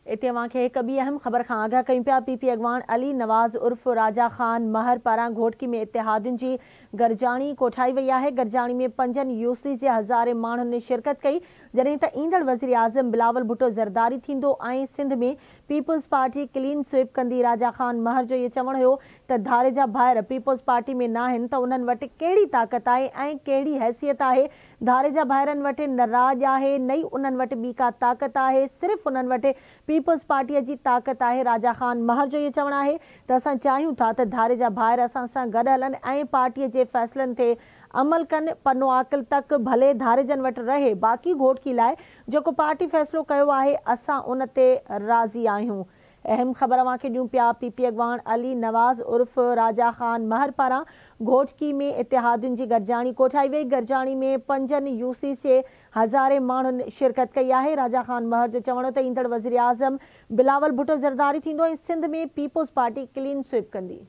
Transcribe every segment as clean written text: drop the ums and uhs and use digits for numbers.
इते वांखे हिक ॿी अहम ख़बर खां आगाह कयूं पिया। पीपी अॻवान अली नवाज़ उर्फ राजा ख़ान महर पारां घोटकी में इतिहादियुनि जी गरजाणी कोठाई वई आहे। गरजाणी में 5 यूसी जे हज़ारे माण्हुनि शिरकत कई, जॾहिं त ईंदड़ वज़ीर आज़म बिलावल भुट्टो ज़रदारी थींदो ऐं सिंध में पीपल्स पार्टी क्लीन स्वीप कंदी। राजा ख़ान महर जो इहो चवणु हुयो त धारे जा ॿाहिरि पीपल्स पार्टी में न आहिनि त उन्हनि वटि कहिड़ी ताक़त आहे ऐं कहिड़ी हैसियत आहे। धारे जा ॿाहिरनि वटि न राज आहे, न ई उन्हनि वटि ॿी का ताक़त आहे, सिर्फ़ु उन्हनि वटि पीपल्स पार्टीअ जी ताक़त आहे। राजा ख़ान महर जो इहो चवणु आहे त असां चाहियूं था त धारे जा ॿाहिरि असां सां गॾु हलनि ऐं पार्टीअ जे फ़ैसिलनि ते अमल कनि। पनो आकिल तक भले धारे जन वटि रहे, बाक़ी घोटकी लाइ जेको पार्टी फ़ैसिलो कयो आहे असां उन ते राज़ी आहियूं। अहम ख़बर वांखे ॾियूं पिया। पीपी अॻवान अली नवाज़ उर्फ राजा ख़ान महर पारां घोटकी में इतिहादियुनि जी गरजाणी कोठाई वई। गरजाणी में 5 यूसी जे हज़ारे माण्हुनि शिरकत कई आहे। राजा ख़ान महर जो चवणो त ईंदड़ वज़ीर आज़म बिलावल भुट्टो ज़रदारी थींदो ऐं सिंध में पीपल्स पार्टी क्लीन स्वीप कंदी।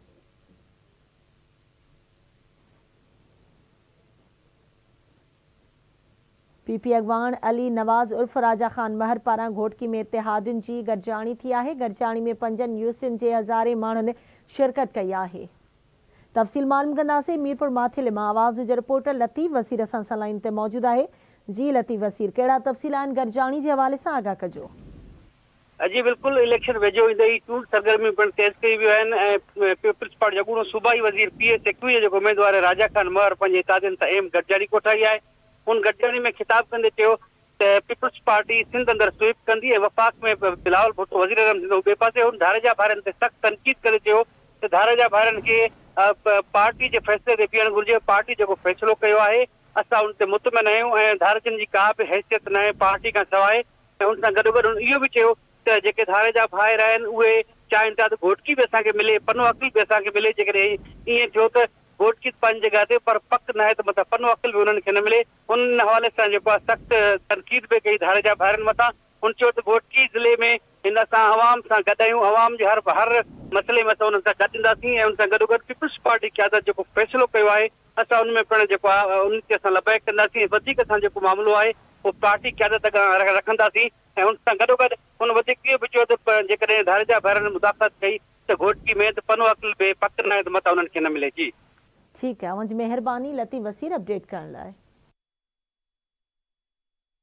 पीपी अॻवान अली नवाज़ उर्फ राजा ख़ान महर पारां घोटकी में इतिहादियुनि जी गरजाणी थी आहे। गरजाणी में 5 यूसियुनि जे हज़ारे माण्हुनि शिरकत कई आहे। तफ़सील मालूम कंदासीं। मीरपुर माथिले मां आवाज़ जो रिपोर्टर लतीफ़ वसीर असां सां लाइन ते मौजूदु आहे। जी लतीफ़ वसीर, कहिड़ा तफ़सील आहिनि गरजाणी जे हवाले सां आगाह कजो। जी बिल्कुल, इलेक्शन वेझो ईंदे ई टूर सरगर्मी पिणु तेज़ कई वियूं आहिनि ऐं पीपल्स पार्टी अॻूणो सूबाई वज़ीर PS21 जेको उम्मीदवार आहे राजा ख़ान महर पंहिंजे इतिहादियुनि सां अहम गरजाणी कोठाई आहे। उन गरजाणी में ख़िताब कंदे चयो त पीपल्स पार्टी सिंध अंदरि स्वीप कंदी ऐं वफ़ाक़ में बिलावल भुट्टो वज़ीर आज़म थींदो। ॿिए पासे हुन धारे जा ॿाहिरनि ते सख़्तु तनक़ीद करे चयो त धारे जा ॿाहिरनि खे पार्टी जे फ़ैसिले ते बीहणु घुरिजे। पार्टी जेको फ़ैसिलो कयो आहे असां उन ते मुतमिन आहियूं ऐं धारे जन जी का बि हैसियत न आहे पार्टी खां सवाइ। ऐं उन सां गॾोगॾु हुन इहो बि चयो त जेके धारे जा ॿाहिरि आहिनि उहे चाहिनि था त घोटकी बि असांखे मिले, पनो अकिल बि असांखे मिले। जेकॾहिं ईअं थियो त घोटकी पंहिंजी जॻह ते पर पक न आहे त मतिलबु पनो अकिल बि उन्हनि खे न मिले। उन हवाले सां जेको आहे सख़्तु तनक़ीद बि कई धारे जा ॿाहिरनि मथां। हुन चयो त घोटकी ज़िले में हिन असां आवाम सां गॾु आहियूं, आवाम जे हर मसइले में असां उन्हनि सां गॾु ईंदासीं ऐं उन सां गॾोगॾु पीपल्स पार्टी क़यादत जेको फ़ैसिलो कयो आहे असां उन में पिणु जेको आहे उन ते असां लबैक कंदासीं। वधीक असां जेको मामिलो आहे उहो पार्टी क़यादत खां रखंदासीं ऐं उन सां गॾोगॾु उन वधीक इहो बि चयो त जेकॾहिं धारे जा ॿाहिरनि मुदाख़लत कई त घोटकी में त पनो अकिल बि पक न आहे त मथां उन्हनि खे न मिले। जी ठीकु आहे, मुंहिंजी महिरबानी लतीफ़ वसीर अपडेट करण लाइ।